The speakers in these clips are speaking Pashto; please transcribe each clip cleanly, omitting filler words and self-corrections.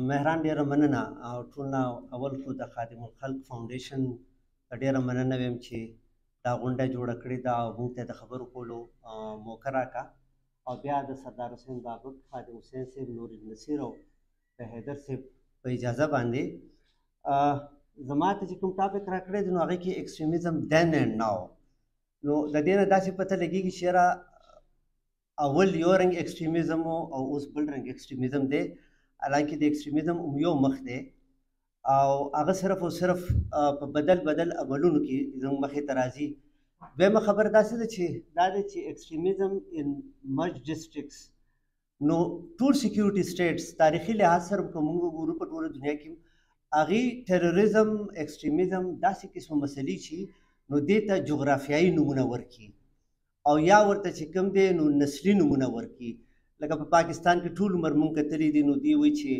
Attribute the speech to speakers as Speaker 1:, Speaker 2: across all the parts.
Speaker 1: مهران ډیره مننه او ټول نه اول خو د خادم الخلق فاونډیشن ډیره مننه ویم چې دا غونډه جوړه کړې ده او موږ ته د خبرو کولو موقع راکړه او بیا د سردار حسین بابک، خادم حسین صاحب، نور النصیر او د حیدر صاحب په اجازه باندې زما ته چې کوم ټاپک راکړی دی نو هغې کې ایکسټریمیزم دین اینډ ناو. نو د دې نه داسې پته لګېږي چې یاره اول یو رنګ ایکسټریمیزم و او اوس بل رنګ ایکسټریمیزم دی. حالانکه د ایکسټریمیزم یو مخ دی او هغه صرف او صرف په بدل عملونو کې زموږ مخې ته راځي. دویمه خبره داسې ده چې دا دی چې ایکسټریمیزم ان مرج ډسټرکټس نو ټول سیکیورټي سټیټس تاریخي لحاظ سره که موږ وګورو په ټوله دنیا کې هغې ټیرریزم ایکسټریمیزم داسې قسمه مسلې چې نو دې ته جغرافیایي نومونه ورکړي او یا ورته چې کوم دی نو نسلي نومونه ورکړي. لکه په پاکستان کې ټول عمر مونږ کتلي دي نو دوی وایي چې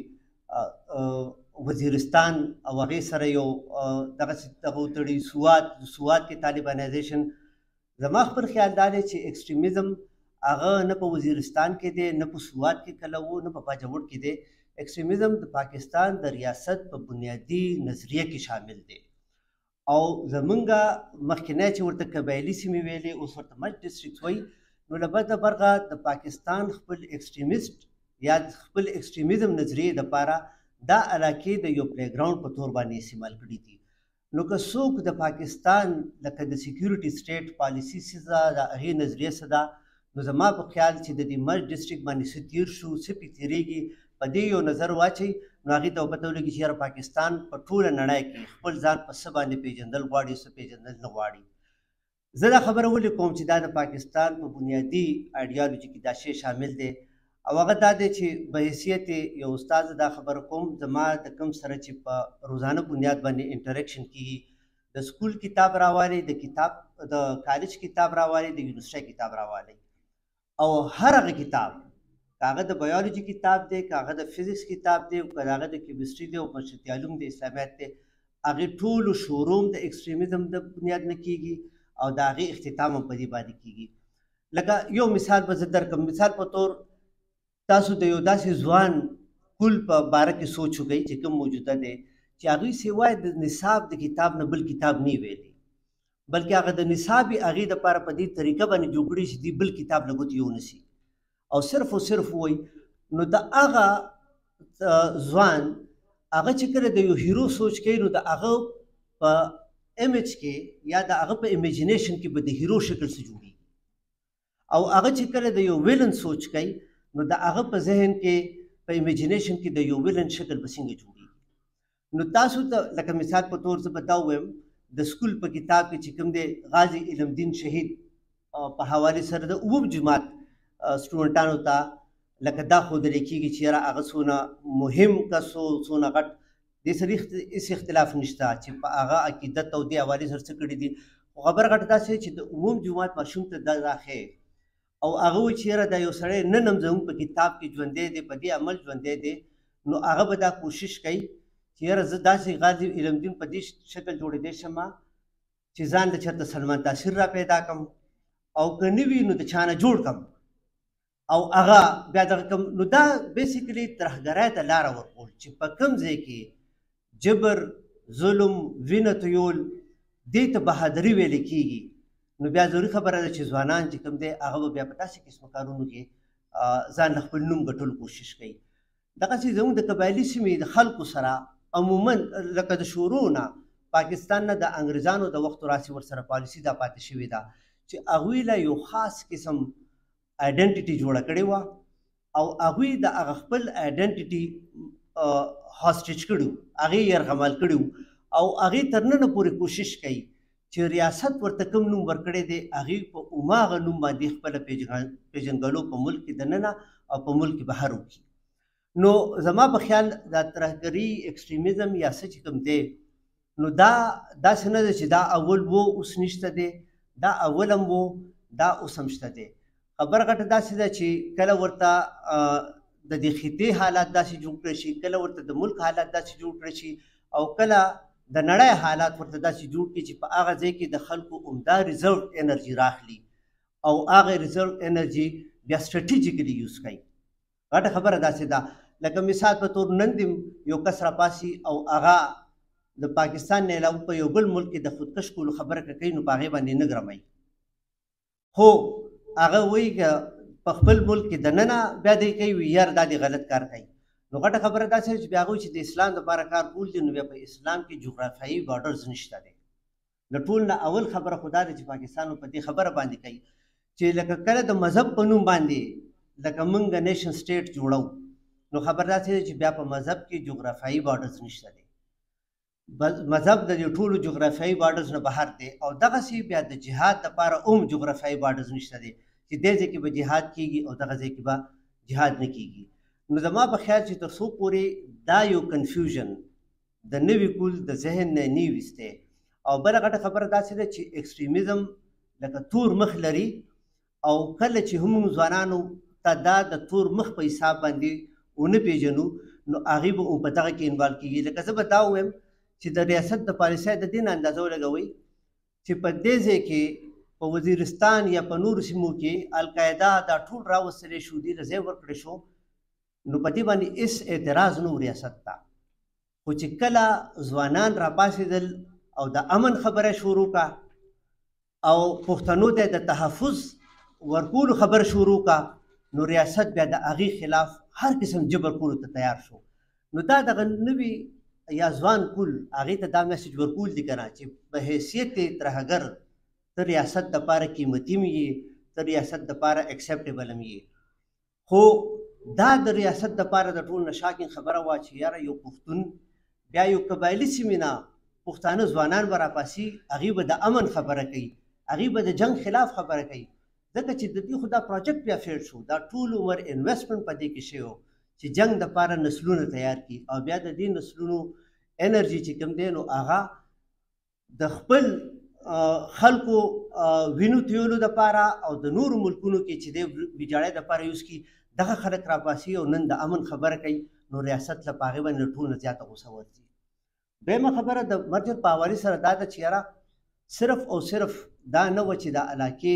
Speaker 1: وزیرستان او هغې سره یو دغسې دغه وتړي سوات کې طالبانایزیشن. زما خپل خیال دا دی چې ایکسټریمیزم هغه نه په وزیرستان کې دی، نه په سوات کې کله و، نه په باجوړ کې دی. ایکسټریمیزم د پاکستان د ریاست په بنیادي نظریه کې شامل دی او زمونږ مخکینی چې ورته قبایلي سیمې ویلې اوس ورته مرج ډسټرکټس وایي. نو له بده برغه د پاکستان خپل ایکسټریمیسټ یا خپل ایکسټریمیزم نظریې دپاره دا علاقې د یو پلی ګراونډ په طور باندې استعمال کړي دي. نو که څوک د پاکستان لکه د سیکیورټي سټیټ پالیسي څه ده، د هغې نظریه څه ده، نو زما په خیال چې د دې مرج ډسټرکټ باندې څه تېر شو، څه پې تېرېږي، په دې یو نظر واچوي نو هغې ته پته ولګي چې یاره پاکستان په ټوله نړۍ کې خپل ځان په څه باندې پېژندل غواړي، څه پېژندل نه غواړي. زه دا خبره ولې کوم چې دا د پاکستان په بنیادي ایډیالوجي کې دا شی شامل دی او هغه دا دی چې په حیثیت یو استاد دا خبره کوم زما د کوم سره چې په روزانه بنیاد باندې انټریکشن کېږي، د سکول کتاب راوالی، د کالج کتاب راوالی، د یونیورسټۍ کتاب راوالی او هر هغه کتاب که هغه د بایولوجي کتاب دی، که هغه د فزیکس کتاب دی، که هغه د کیمسټري دی او بنسټي علوم د اسلامیات دی، هغې ټولو شروع د ایکسټریمیزم د بنیاد نه کېږي او د هغې اختتام هم په دې باندې کېږي. لکه یو مثال به زه درکړم. مثال په طور تاسو د یو داسې ځوان کل په باره کې سوچ وکئ چې کوم موجوده دی چې هغوی سوای د نصاب د کتاب نه بل کتاب نه ویلی، بلکې هغه د نصاب یې هغې دپاره په دې طریقه باندې جوړ کړي چې دې بل کتاب له ګوتې یونیسي او صرف وایي. نو د هغه ځوان هغه چې کله د یو هیرو سوچ کوي نو د هغه په امیج کې یا د هغه په امیجینیشن کې به د هیرو شکل څه جوړېږي او هغه چې کله د یو ویلن سوچ کوي نو د هغه په ذهن کې په امیجینیشن کې د یو ویلن شکل به څنګه جوړېږي. نو تاسو ته لکه مثال په طور زه به دا ووایم د سکول په کتاب کې چې کوم دی غازي علم دین شهید په حوالې سره د اووم جماعت سټوډنټانو ته لکه دا ښودلی کېږي چې یاره هغه څونه مهم کس و، څونه غټ، دې سره هېڅ اختلاف نشته چې په هغه عقیدت او دې حوالې سره څه کړي دي. خو خبره غټه داسې چې د عموم جماعت ماشوم ته دا راښیي او هغه وایي چې یاره دا یو سړی نن هم زموږ په کتاب کې ژوندی دی، په دې عمل ژوندی دی، نو هغه به دا کوشش کوي چې یاره زه داسې غازي علم دین په دې شکل جوړېدی شم چې ځان له چېرته سلمان تاثیر را پیدا کړم او که نه وي نو د چا نه جوړ کړم او هغه بیا دغه کړم. نو دا بیسیکلي ترهګرۍ ته لاره ورکول چې په کوم ځای کې جبر، ظلم، وینه تویول دې ته بهادري ویلې کېږي نو بیا ضروري خبره ده چې ځوانان چې کوم دی هغه به بیا په داسې قسمه کارونو کې ځان له خپل نوم ګټلو کوشش کوي. دغسې زموږ د قبایلي سیمې د خلکو سره عموما لکه د شروع نه پاکستان نه د انګریزانو د وختو راسې ورسره پالیسي دا پاتې شوې ده چې هغوی له یو خاص قسم آیډنټیټي جوړه کړې وه او هغوی د هغه خپل آیډنټیټي هاسټیج کړي وو، هغې یرغمال کړي وو او هغې تر ننه پورې کوشش کوي چې ریاست ورته کوم نوم ورکړی دی هغې په هماغه نوم باندې خپله پېژنګلو په ملک کې دننه او په ملک کې بهر وکړي. نو زما په خیال دا ترهګري ایکسټریمیزم یا څه چې کوم دی نو دا داسې نه ده چې دا اول و اوس نشته دی، دا اول هم و دا اوس هم شته دی. خبره غټه داسې ده چې کله ورته د دې خطې حالات داسې جوړ کړی شي، کله ورته د ملک حالات داسې جوړ کړی شي او کله د نړۍ حالات ورته داسې جوړ کړي چې په هغه ځای کې د خلکو عمده ریزرو انرژي راخلي او هغه ریزرو انرژي بیا سټریټیجیکلی یوز کوي. غټه خبره داسې ده لکه مثال په تور نن دې یو کس راپاسي او هغه د پاکستان نه علاوه په یو بل ملک کې د خودکش کولو خبره کوي نو په هغې باندې نه ګرموي، خو هغه وایي که په خپل ملک کې دننه بیا دی کوي یار دا دې غلط کار کوي. نو غټه خبره داسې چې بیا هغوی چې د اسلام دپاره کار کول دي نو بیا په اسلام کې جغرافیایي بارډرز نشته دی. د ټول نه اول خبره خو دا ده چې پاکستان په دې خبره باندې کوي چې لکه کله د مذهب په نوم باندې لکه موږ نیشن سټیټ جوړو نو خبر داسې ده چې بیا په مذهب کې جغرافیایي بارډرز نشته دی، مذهب د دې ټولو جغرافیایي بارډرز نه بهر دی. او دغسې بیا د جهاد دپاره هم جغرافیایي بارډرز نشته دی چې دې ځای کې به جهاد کېږي او دغه ځای کې به جهاد نه کېږي. نو زما په خیال چې تر څو پورې دا یو کنفیوژن د نوي کول د ذهن نه نه ویستی. او بله غټه خبره داسې ده چې ایکسټریمیزم لکه تور مخ لري او کله چې هم ځوانانو ته دا د تور مخ په حساب باندې ونه پیژنو نو هغوی به په دغه کې انوالو کېږي. لکه زه به دا ووایم چې د ریاست د پالیسۍ د دې نه اندازه ولګوئ چې په دې ځای کې په وزیرستان یا په نورو سیمو کې القاعده دا ټول راوستلی شو، دې له ځای ورکړی شو، نو په دې باندې هېڅ اعتراض نه و ریاست ته. خو چې کله ځوانان راپاڅېدل او د امن خبره شروع کا او پښتنو ته د تحفظ ورکولو خبره شروع کا نو ریاست بیا د هغې خلاف هر قسم جبر کولو ته تیار شو. نو دا دغه نوي یا ځوان کول هغې ته دا میسج ورکول دي که نه چې په حیثیت ترهګر ته ریاست دپاره قیمتي م یې، ته ریاست دپاره اکسپټیبل م یې. خو دا د ریاست دپاره د ټول نه شاکین خبره وه چې یاره یو پښتون بیا یو قبایلي سیمې نه پښتانه ځوانان به راپاسي، هغوی به د امن خبره کوي، هغوی به د جنګ خلاف خبره کوي، ځکه چې د دې خو دا پروجیکټ بیا فیل شو، دا ټول عمر انویسټمنټ په دې کې شوی و چې جنګ دپاره نسلونه تیار کړي او بیا د دې نسلونو انرژي چې کوم دی نو هغه د خپل خلکو وینو تویولو دپاره او د نورو ملکونو کې چې دی ویجاړۍ دپاره یوز کړي. دغه خلک راپاسي او نن د امن خبره کوي نو ریاست له په هغې باندې له ټول نه زیاته غوسه ورځي. دویمه خبره د مرجر په حوالې سره دا ده چې یاره صرف او صرف دا نه وه چې دا علاقې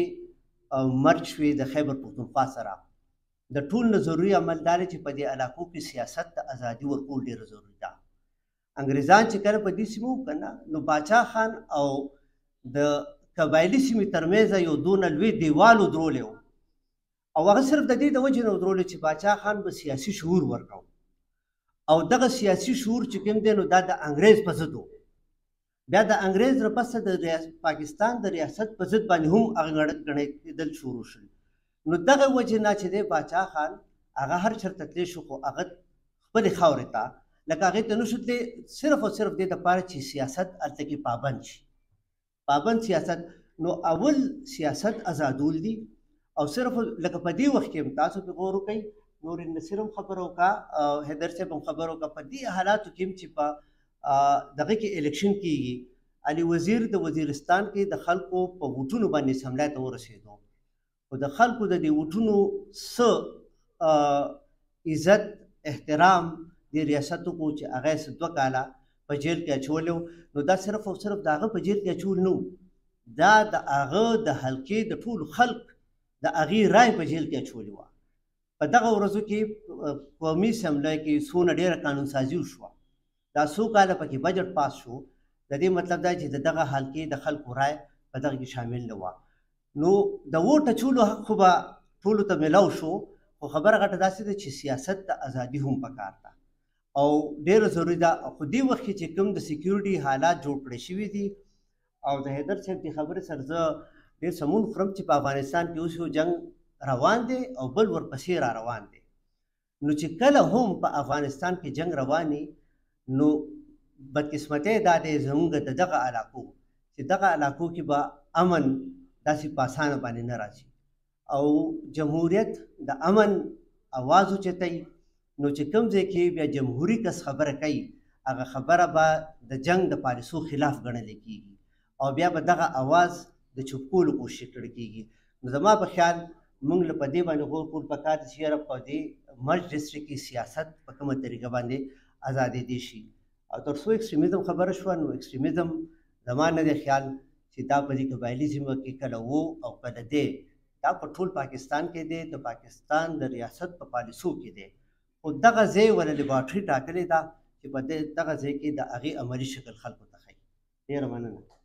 Speaker 1: مرج شوې د خیبر پښتونخوا سره، د ټول نه ضروري عمل دا دی چې په دې علاقو کې سیاست ته ازادي ورکول ډېره ضروري ده. انګریزان چې کله په دې سیمو که نه نو باچا خان او د قبایلي سیمې ترمنځ یو دونه لوی دیوال ودرولی و او هغه صرف د دې د وجې نه ودرولی چې باچا خان به سیاسي شعور ورکړو او دغه سیاسي شعور چې کوم دی نو دا د انګریز په ضد و. بیا د انګریز نه پسته د پاکستان د ریاست په ضد باندې هم هغه ګڼېدل شروع شول. نو دغه وجې نه چې دی باچا خان هغه هر چېرته تللی شو خو هغه خپلې خاورې ته لکه هغې ته نشو تللی صرف او صرف دې دپاره چې سیاست هلته کې پابند شي، پابند سیاست. نو اول سیاست ازادول دي او صرف لکه په دې وخت کې هم تاسو پې غور وکئ، نور نصیر هم خبره وکړه او حیدر صاحب هم خبره وکړه، په دې حالاتو کې هم چې په دغه کې الیکشن کېږي، علي وزیر د وزیرستان کې د خلکو په ووټونو باندې اسمبلی ته ورسېدو خو د خلکو د دې ووټونو څه عزت احترام دې ریاست وکړو چې هغه یې 2 کاله په جیل کې اچولی و. نو دا صرف او صرف د هغه په جیل کې اچول نه و، دا د هغه د حلقې د ټولو خلق د هغې رای په جیل کې اچولې وه. په دغه ورځو کې قومي اسمبلی کې څونه ډېره قانونسازي وشوه، دا څو کاله پکې بجټ پاس شو، د دې مطلب دا چې د دغه حلقې د خلکو رای په دغه کې شامل نه وه. نو د ووټ اچولو حق خو به ټولو ته میلاو شو، خو خبره غټه داسې ده چې سیاست ته ازادي هم پکار ده او ډېره ضروري ده. خو دې وخت کې چې کوم د سیکیورټي حالات جوړ کړی شوي دي او د حیدر صاحب دې خبرې سره زه ډېر سمون خورم چې په افغانستان کې اوس یو جنګ روان دی او بل ورپسې را روان دی. نو چې کله هم په افغانستان کې جنگ رواني نو بدقسمتۍ دا دی زموږ د دغه علاقو چې دغه علاقو کې به امن داسې په اسانه باندې نه راځي او جمهوریت د امن اواز اوچتوي. نو چې کوم ځای کې بیا جمهوري کس خبره کوي هغه خبره به د جنگ د پالیسو خلاف ګڼلی کېږي او بیا به دغه اواز د چوپ کولو کوشش کړی کېږي. نو زما په خیال موږ له په دې باندې غور کول پکار دي چې یاره په دې مرج ډسټرکټ کې سیاست په کومه طریقه باندې ازادېدی شي. او تر څو ایکسټریمیزم خبره شوه نو ایکسټریمیزم زما نه دی خیال چې دا په دې قبایلي سیمه کې کله و او کله دی، دا په ټول پاکستان کې دی، د پاکستان د ریاست په پالیسو کې دی. خو دغه ځای ولا لیبارټري ټاکلې ده چې په دغه ځای کې د هغې عملي شکل خلکو ته ښیي. ډېره مننه.